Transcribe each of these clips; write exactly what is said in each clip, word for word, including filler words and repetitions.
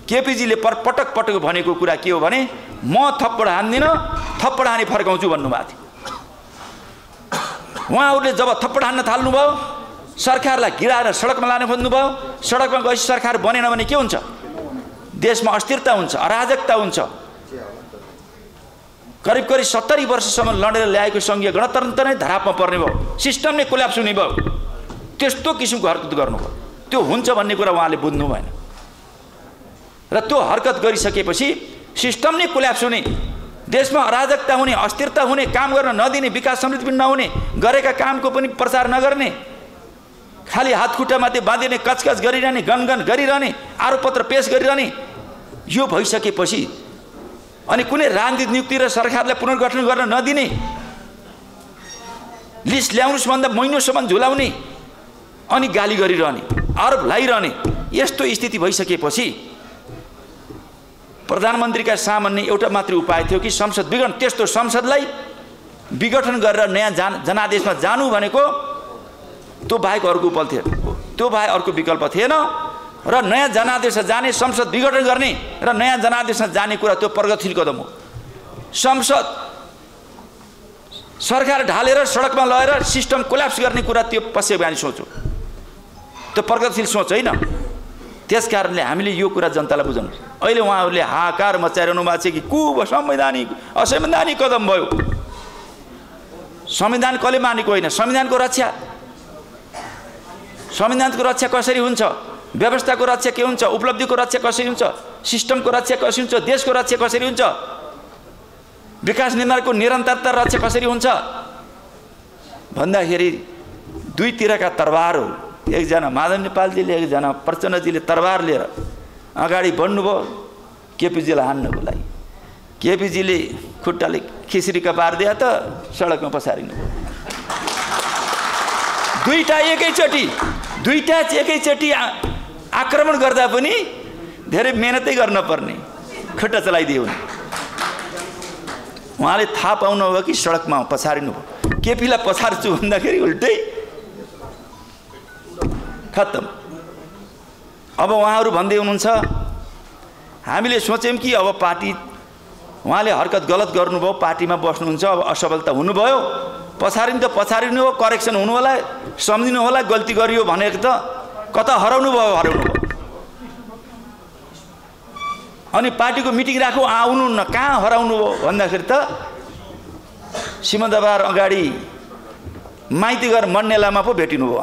केपीजीले पर पटक पटक भनेको कुरा के हो भने म थप्पड हान्दिन थप्पड हानी फर्काउँछु भन्नुभएको थियो। उहाँहरूले जब थप्पड हान्न थाल्नुभयो सरकारलाई गिराएर सडकमा लाने खोज्नुभयो। सडकमा गएपछि सरकार बनेन भने के हुन्छ? देशमा अस्थिरता हुन्छ, अराजकता हुन्छ। करिब करिब सत्तरी वर्षसम्म लडेर ल्याएको सङ्घीय गणतन्त्र नै धरापमा पर्ने भयो, सिस्टम नै कोल्याप्स हुने भयो। त्यस्तो किसिमको हरकत गर्नुभयो। त्यो हुन्छ भन्ने कुरा उहाँले बुझ्नु भएन र त्यो हरकत गरिसकेपछि सिस्टम नै कोल्याप्स हुने, देशमा अराजकता हुने, अस्थिरता हुने, काम गर्न नदिने, विकास समृद्धि पनि नहुने, गरेका कामको पनि प्रचार नगर्ने, खाली हात खुट्टामाथि बाँधिने, कचकच गरिरहने, गनगन गरिरहने, आरोपपत्र पेश गरिरहने, यो भइसकेपछि अनि कुनै राजनीतिक नियुक्ति र सरकारलाई पुनर्गठन गर्न नदिने, लिस्ट ल्याउनुस् भन्दा महिनौसम्म झुलाउने अनि गाली गरिरहने, आरोप लगाइरहने, यस्तो स्थिति भइसकेपछि प्रधानमन्त्रीका सामान्य एउटा मात्रै उपाय थियो कि संसद विघटन, त्यस्तो संसदलाई विघटन गरेर नयाँ जान जनादेशमा जानु भनेको त्यो बाहेक अर्को उपाय थिएन, त्यो बाहेक अर्को विकल्प थिएन। र नयाँ जनादेशमा जाने, संसद विघटन गर्ने र नयाँ जनादेशमा जाने कुरा त्यो प्रगतिशील कदम हो। संसद सरकार ढालेर सडकमा लगेर सिस्टम कोल्याप्स गर्ने कुरा त्यो पश्चिमगामी सोच हो, त्यो प्रगतिशील सोच होइन। त्यस कारणले हामीले यो कुरा जनतालाई बुझाउनु। अहिले उहाँहरूले हाहाकार मचाइरहनु भएको छ कि कु संवैधानिक असंवैधानिक कदम भयो। संविधान कसले मानेको होइन, संविधानको रक्षा, संविधानको रक्षा कसरी हुन्छ, व्यवस्थाको रक्षा के हुन्छ, उपलब्धिको रक्षा कसरी हुन्छ, सिस्टमको रक्षा कसरी हुन्छ, देशको रक्षा कसरी हुन्छ, विकास निर्माणको निरन्तरता रक्षा कसरी हुन्छ भन्दाखेरि दुईतिरका तरबारहरू, एकजना माधव नेपालजीले एकजना प्रचण्डजीले तरबार लिएर अगाडि बढ्नुभयो केपीजीलाई हान्नको लागि। केपीजीले खुट्टाले खिचडी कपारिदिए त सडकमा पसारिनु भयो। दुईटा एकैचोटि दुईटा एकैचोटि आक्रमण गर्दा पनि धेरै मेहनतै गर्न पर्ने, खुट्टा चलाइदियो भने उहाँले थाहा पाउनुभयो कि सडकमा पछारिनु भयो। केपीलाई पछार्छु भन्दाखेरि उल्टै खत्तम। अब उहाँहरू भन्दै हुनुहुन्छ हामीले सोच्यौँ कि अब पार्टी, उहाँले हरकत गलत गर्नुभयो, पार्टीमा बस्नुहुन्छ, अब असफलता हुनुभयो, पछारिनु त पछारिनु हो, करेक्सन हुनु होला, सम्झिनु होला गल्ती गरियो भनेको त कता हराउनु भयो हराउनु भयो। अनि पार्टीको मिटिङ राखौँ आउनु न, कहाँ हराउनु भयो भन्दाखेरि त सिमन्दबार अगाडि माइतीघर मन्नेलामा पो भेटिनु भयो।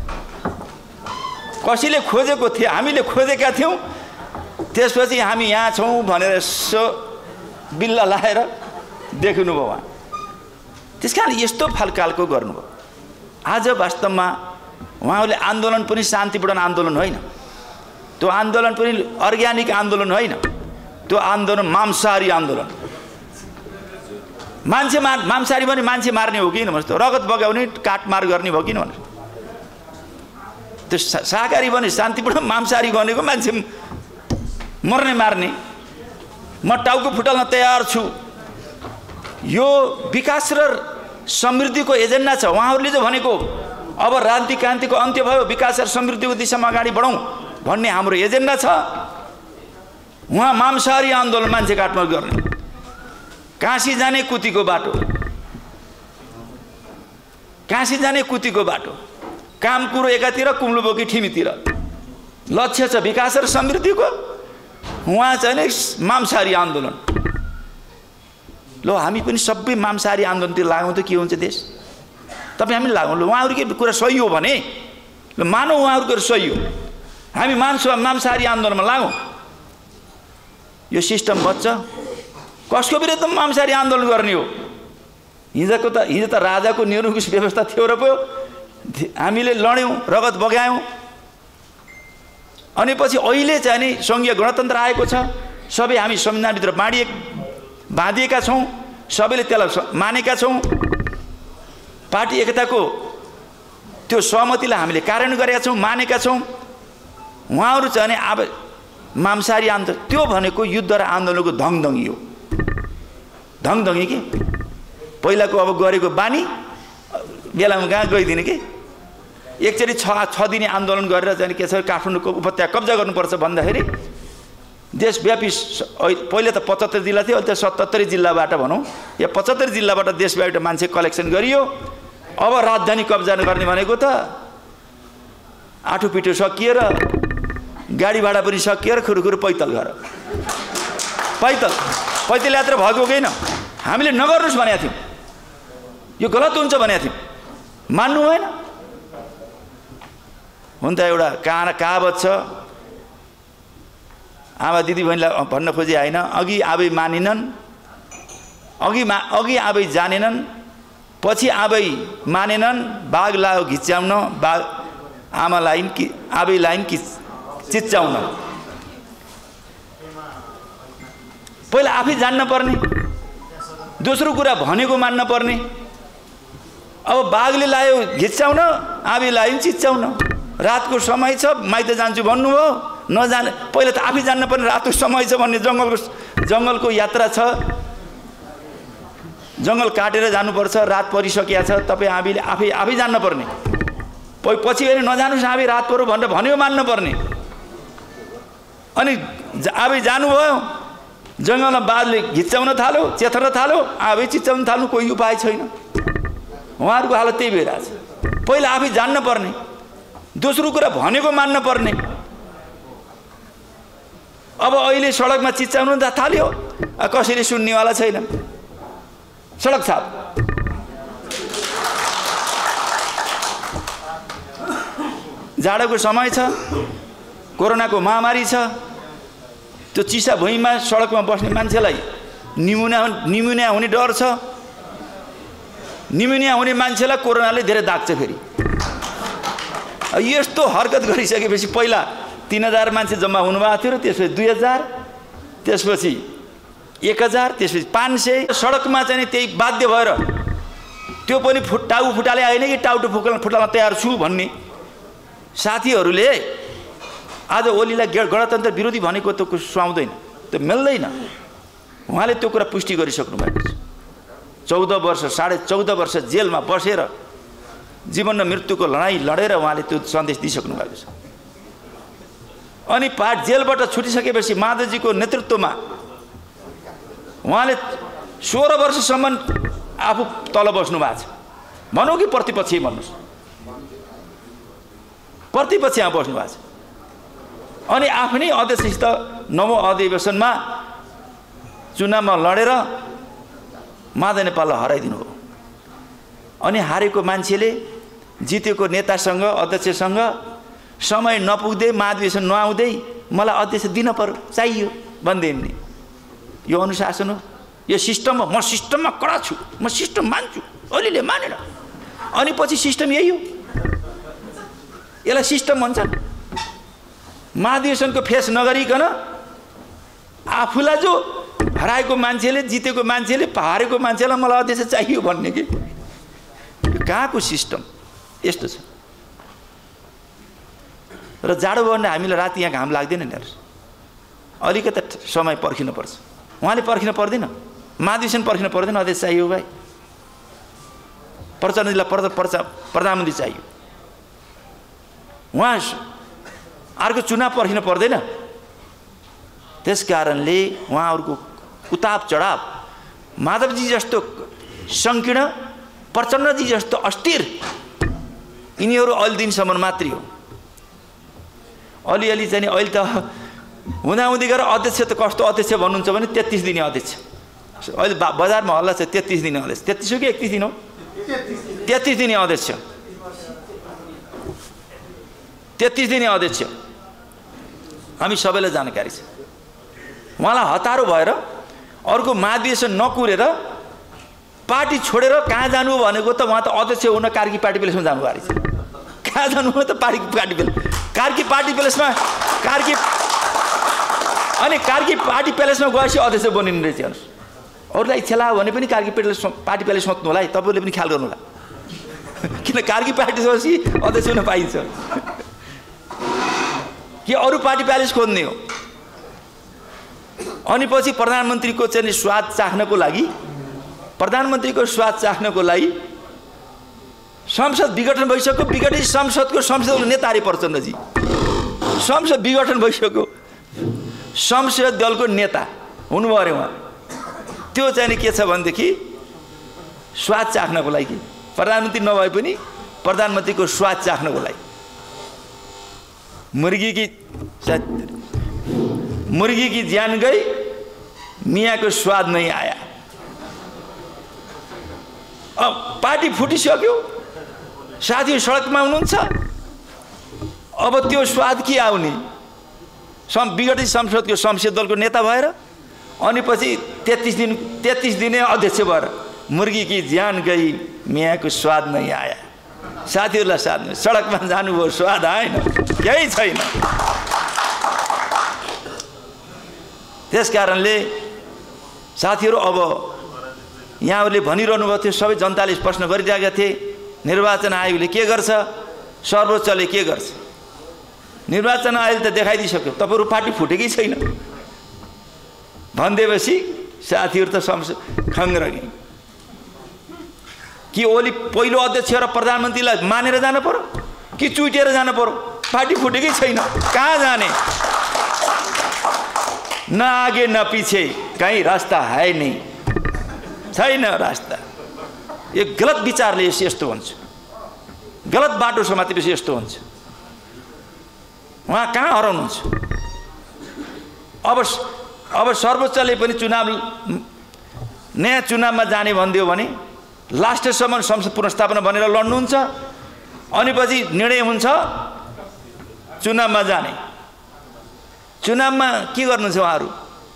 कसैले खोजेको थियो, हामीले खोजेका थियौँ, त्यसपछि हामी यहाँ छौँ भनेर यसो बिल्ला लाएर देखिनुभयो उहाँ। त्यस कारण यस्तो फलकालको गर्नुभयो। आज वास्तवमा उहाँहरूले आन्दोलन पनि शान्तिपूर्ण आन्दोलन होइन, त्यो आन्दोलन पनि अर्ग्यानिक आन्दोलन होइन, त्यो आन्दोलन मांसाहारी आन्दोलन। मान्छे मार मांसाहारी भने मान्छे मार्ने हो किन भन्नुहोस् त, रगत बगाउने, काटमार गर्ने भयो किन भन्नुहोस्। त्यो शाकाहारी भने शान्तिपूर्ण, मांसाहारी भनेको मान्छे मर्ने मार्ने। म टाउको फुटाल्न तयार छु। यो विकास र समृद्धिको एजेन्डा छ। उहाँहरूले जो भनेको अब राजनीतिक क्रान्तिको अन्त्य भयो, विकास र समृद्धिको दिशामा अगाडि बढौँ भन्ने हाम्रो एजेन्डा छ। उहाँ मांसाहारी आन्दोलन, मान्छे काटमार गर्ने, काशी जाने कुतीको बाटो, काशी जाने कुतीको बाटो, काम कुरो एकातिर, कुम्लोबोकी ठिमीतिर। लक्ष्य छ विकास र समृद्धिको, उहाँ चाहिँ नि मांसाहारी आन्दोलन। लो हामी पनि सबै मांसाहारी आन्दोलनतिर लागौँ त के हुन्छ देश? तपाईँ हामी लागौँ। ल उहाँहरूको कुरा सही हो भने ल मानौँ, उहाँहरूको सही हो, हामी मान्छौँ मांसाहारी आन्दोलनमा लागौँ। यो सिस्टम बच्छ। कसको विरुद्ध मांसाहारी आन्दोलन गर्ने हो? हिजोको त हिजो त राजाको निरङ्कुश व्यवस्था थियो र पो हामीले लड्यौँ, रगत बगायौँ। अनि पछि अहिले चाहिँ नि सङ्घीय गणतन्त्र आएको छ, सबै हामी संविधानभित्र बाँडिए बाँधिएका छौँ, सबैले त्यसलाई मानेका छौँ। पार्टी एकताको त्यो सहमतिलाई हामीले कार्यान्वयन गरेका छौँ, मानेका छौँ। उहाँहरू चाहिँ नि अब मांसाहारी आन्दोलन, त्यो भनेको युद्ध र आन्दोलनको धङधङ्गी हो। धङधङ्गी के पहिलाको अब गरेको बानी बेलामा कहाँ गइदिने कि एकचोटि छ छ दिने आन्दोलन गरेर चाहिँ के छ काठमाडौँको उपत्यका कब्जा गर्नुपर्छ भन्दाखेरि देशव्यापी पहिले त पचहत्तर जिल्ला थियो, अहिले त सतहत्तरी जिल्लाबाट भनौँ या पचहत्तर जिल्लाबाट देशव्यापी मान्छे कलेक्सन गरियो। अब राजधानी कब्जा गर्ने भनेको त आठो पिठो सकिएर गाडी भाडा पनि सकिएर खुरुखुरु पैदल घर पैदल पैदल यात्रा भएको होइन। हामीले नगर्नुहोस् भनेका थियौँ, यो गलत हुन्छ भनेका थियौँ, मान्नु भएन। हुन त एउटा कहाँ कहावत छ, आमा दिदी बहिनीलाई भन्न खोजे होइन, अघि आबै मानिनन्, अघि मा अघि आबै जानेनन्, पछि आबै मानेनन्, बाघ लाग्यो घिच्याउन, बाघ आमा लाइन कि आबै लाइन कि चिच्चाउन। पहिला आफै जान्न पर्ने, दोस्रो कुरा भनेको मान्न पर्ने। अब बाघले लायो घिच्याउन, आबै लाइन चिच्चाउन। रातको समय छ, माइत जान्छु भन्नुभयो, नजाने पहिला त आफै जान्न पर्ने रातको समय छ भन्ने। जङ्गलको जङ्गलको यात्रा छ, जङ्गल काटेर जानुपर्छ, रात परिसकेको छ, तपाईँ आफैले आफै आफै जान्न पर्ने। पछि भने नजानुहोस् आफै रात पऱ्यो भनेर भन्यो मान्न पर्ने। अनि आफै जानुभयो, जङ्गलमा बाघले घिच्याउन थाल्यो, चेथर्न थाल्यो, आफै चिच्चाउन थाल्नु, कोही उपाय छैन। उहाँहरूको हालत त्यही भइरहेछ। पहिला आफै जान्न पर्ने, दोस्रो कुरा भनेको मान्न पर्ने। अब अहिले सडकमा चिच्चाउनु थाल्यो, कसैले सुन्नेवाला छैन। सडक छाप जाडोको समय छ, कोरोनाको महामारी छ, त्यो चिसा भुइँमा सडकमा बस्ने मान्छेलाई निमोनिया निमोनिया हुने डर छ। निमोनिया हुने मान्छेलाई कोरोनाले धेरै दाग्छ। फेरि यस्तो हरकत गरिसकेपछि पहिला तीन हजार मान्छे जम्मा हुनुभएको थियो, त्यसपछि दुई हजार, त्यसपछि एक हजार, त्यसपछि पाँच सय। सडकमा चाहिँ त्यही बाध्य भएर त्यो पनि फुट टाउ फुटाले आएन कि टाउटो फुटाल्न फुटाल्न तयार छु भन्ने साथीहरूले आज ओलीलाई गणतन्त्र विरोधी भनेको त सुहाउँदैन, त्यो मिल्दैन। उहाँले त्यो कुरा पुष्टि गरिसक्नु भएको छ। चौध वर्ष साढे चौध वर्ष जेलमा बसेर जीवन र मृत्युको लडाईँ लडेर उहाँले त्यो सन्देश दिइसक्नु भएको छ। अनि पार्ट जेलबाट छुटिसकेपछि माधवजीको नेतृत्वमा उहाँले सोह्र वर्षसम्म आफू तल बस्नु भएको छ। भनौँ कि प्रतिपक्षी भन्नुहोस्, प्रतिपक्षमा बस्नु भएको छ। अनि आफ्नै अध्यक्षसित नवौँ अधिवेशनमा चुनावमा लडेर माधव नेपाललाई हराइदिनु हो। अनि हारेको मान्छेले जितेको नेतासँग अध्यक्षसँग समय नपुग्दै महाधिवेशन नआउँदै मलाई अध्यक्ष दिन पर्यो चाहियो भन्दै नि, यो अनुशासन हो, यो सिस्टम हो। म सिस्टममा कडा छु, म सिस्टम मान्छु, अलिले मानेन। अनि पछि सिस्टम यही हो, यसलाई सिस्टम भन्छन्। महाधिवेशनको फेस नगरिकन आफूलाई जो हराएको मान्छेले जितेको मान्छेले हारेको मान्छेलाई मलाई अध्यक्ष चाहियो भन्ने कि कहाँको सिस्टम यस्तो छ। र जाडो भयो भने हामीलाई राति यहाँ घाम लाग्दैन नि, अलिकति समय पर्खिनुपर्छ। उहाँले पर्खिन पर्दैन, महाधिवेशन पर्खिन पर्दैन, अध्यक्ष चाहियो भाइ, प्रचण्डजीलाई पर्दा पर्चा प्रधानमन्त्री चाहियो। उहाँ अर्को चुनाव पर्खिन पर्दैन। त्यस कारणले उहाँहरूको उताप चढाव, माधवजी जस्तो सङ्कीर्ण, प्रचण्डजी जस्तो अस्थिर, यिनीहरू अलि दिनसम्म मात्रै हो। अलिअलि चाहिँ अहिले त हुँदाहुँदै गएर अध्यक्ष त कस्तो अध्यक्ष भन्नुहुन्छ भने तेत्तिस दिने अध्यक्ष। अहिले बजारमा हल्ला छ तेत्तिस दिने अध्यक्ष। तेत्तिस हो कि एकतिस दिन हो? तेत्तिस दिने अध्यक्ष, तेत्तिस दिने अध्यक्ष। हामी सबैलाई जानकारी छ। उहाँलाई हतारो भएर अर्को महाधिवेशन नकुरेर पार्टी छोडेर कहाँ जानु भनेको त उहाँ त अध्यक्ष हुन कार्की पार्टी प्लेसमा जानुभएको रहेछ। कहाँ जानु त party party place, Karki party प्लेसमा कार्की अनि कार्की पार्टी प्यालेसमा गएपछि अध्यक्ष बनिनु रहेछ। हेर्नुहोस्, अरूलाई इच्छा लाग्यो भने पनि कार्की प्यालेस पार्टी प्यालेस सोध्नु होला है, तपाईँले पनि ख्याल गर्नु होला। किन कार्की पार्टी सोचेपछि अध्यक्ष हुन पाइन्छ कि अरू पार्टी प्यालेस खोज्ने हो। अनि पछि प्रधानमन्त्रीको चाहिँ स्वाद चाख्नको लागि प्रधानमन्त्रीको स्वाद चाख्नको लागि संसद विघटन भइसक्यो। विघटित संसदको संसदको नेता अरे प्रचण्डजी। संसद विघटन भइसक्यो, संसदीय दलको नेता हुनुभयो अरे उहाँ। त्यो चाहिँ के छ भनेदेखि स्वाद चाख्नको लागि, प्रधानमन्त्री नभए पनि प्रधानमन्त्रीको स्वाद चाख्नको लागि मुर्गी की मुर्गी की जान गई, मियाँ को स्वाद नहीं आया। अब पार्टी फुटिसक्यो, साथीहरु सडकमा हुनुहुन्छ, अब त्यो स्वाद के आउने? सम विगतै संसदको संसदीय दलको नेता भएर अनि पछि तेत्तीस दिन तेत्तीस दिने अध्यक्ष भएर मुर्गी की जान गई, मियाँ को स्वाद नहीं आया। साथीहरुलाई साथ सडकमा जानुभयो, स्वाद आएन, केही छैन। त्यसकारणले साथीहरु अब यहाँहरूले भनिरहनु भएको थियो, सबै जनताले प्रश्न गरिरहेका थिए, निर्वाचन आयोगले के गर्छ, सर्वोच्चले के गर्छ। निर्वाचन आयोगले त देखाइदिसक्यो तपाईहरु पार्टी फुटेकै छैन भन्देपछि साथीहरु त संसद खङ्ग्रगे कि ओली पहिलो अध्यक्ष र प्रधानमन्त्रीलाई मानेर जानु पर्यो कि चुइटेर जानु पर्यो? पार्टी फुटेकै छैन, कहाँ जाने? न आगे न पीछे, कहीं रास्ता है नहीं, छैन रास्ता। यो गलत विचारले यस्तो हुन्छ, गलत बाटो समातेपछि यस्तो हुन्छ। उहाँ कहाँ हराउनुहुन्छ? अब अब सर्वोच्चले पनि चुनाव नयाँ चुनावमा जाने भनिदियो भने लास्टसम्म संसद पुनर्स्थापना भनेर लड्नुहुन्छ, अनि पछि निर्णय हुन्छ चुनावमा जाने। चुनावमा के गर्नुहुन्छ उहाँहरू?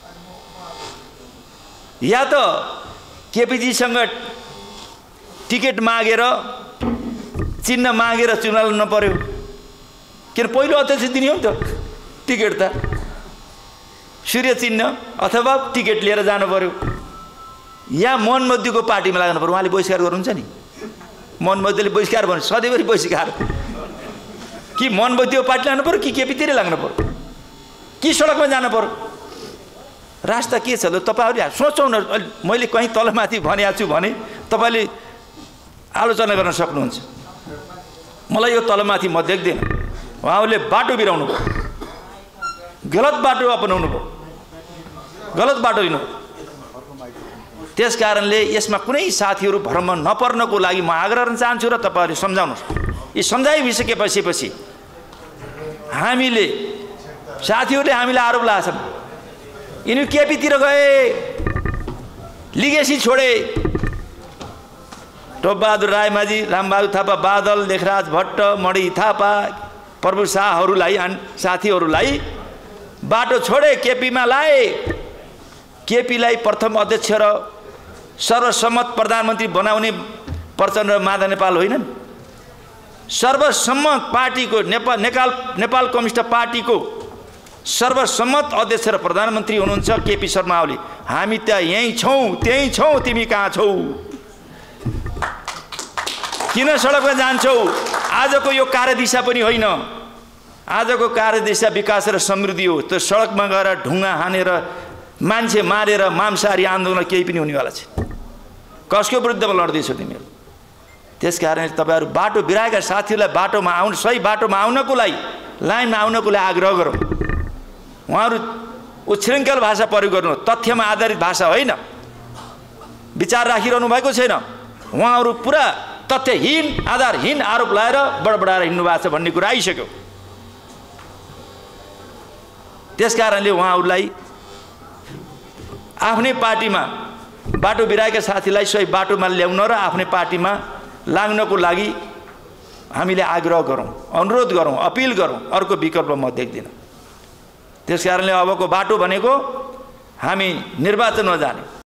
या त केपीजीसँग टिकट मागेर चिन्ह मागेर चुनाव लड्न पर्यो, किन पहिलो अध्यक्ष दिने हो नि त टिकट त, सूर्य चिन्ह अथवा टिकट लिएर जानु पर्यो। या मनमध्यको पार्टीमा लाग्नु पर्यो। उहाँले बहिष्कार गर्नुहुन्छ नि, मनमध्यले बहिष्कार भन्नु सधैँभरि बहिष्कार कि मनमध्यको पार्टी लाग्नु पर्यो कि केपीतिर लाग्नु पर्यो कि सडकमा जानु पर्यो? रास्ता के छ त तपाईहरुले सोचौँ न। मैले कहीँ तलमाथि भनेको छु भने तपाईले आलोचना गर्न सक्नुहुन्छ। मलाई यो तलमाथि म देख्दैन। उहाँहरूले बाटो बिराउनु भयो, गलत बाटो अपनाउनु भयो, गलत बाटो लिनु। त्यस कारणले यसमा कुनै साथीहरु भ्रम नपर्नको लागि म आग्रह गर्न चाहन्छु र तपाईहरुले सम्झाउनुहोस्। यी सम्झाइसकेपछि पछि हामीले साथीहरुले हामीलाई आरोप लगाछन्, यिनी केपीतिर गए, लिगेसी छोडे। टोपबहादुर रायमाझी, रामबहादुर थापा, बादल, लेखराज भट्ट, मणि थापा, प्रभु शाहहरूलाई साथीहरूलाई बाटो छोडे, केपीमा लाए। केपीलाई प्रथम अध्यक्ष र सर्वसम्मत प्रधानमन्त्री बनाउने प्रचण्ड र माधव नेपाल होइनन्। सर्वसम्मत पार्टीको नेपाल नेपाल नेपाल कम्युनिस्ट पार्टीको सर्वसम्मत अध्यक्ष र प्रधानमन्त्री हुनुहुन्छ केपी शर्मा ओली। हामी त यही छौं, त्यही छौं, तिमी कहाँ छौ? किन सडकमा जान्छौ? आजको यो कार्यदिशा पनि होइन। आजको कार्यदिशा विकास र समृद्धि हो। त्यो सडकमा गएर ढुङ्गा हानेर मान्छे मारेर मांसाहारी आन्दोलन केही पनि हुनेवाला छैन। कसको विरुद्धमा लड्दैछौ तिमीहरू? त्यसकारण तपाईहरु बाटो बिराएका साथीहरूलाई बाटोमा आउन, सही बाटोमा आउनको लागि, लाइनमा आउनको लागि आग्रह गरौँ। उहाँहरू उच्छृङ्खल भाषा प्रयोग गर्नु, तथ्यमा आधारित भाषा होइन, विचार राखिरहनु भएको छैन। उहाँहरू पुरा तथ्यहीन, आधारहीन आरोप लाएर बडबडाएर हिँड्नु भएको छ भन्ने कुरा आइसक्यो। त्यसकारणले उहाँहरूलाई आफ्नै पार्टीमा बाटो बिराएका साथीलाई सही बाटोमा ल्याउन र आफ्नै पार्टीमा लाग्नको लागि हामीले आग्रह गरौँ, अनुरोध गरौँ, अपिल गरौँ। अर्को विकल्प म देख्दिनँ। त्यसकारणले अबको बाटो भनेको हामी निर्वाचनमा जाने,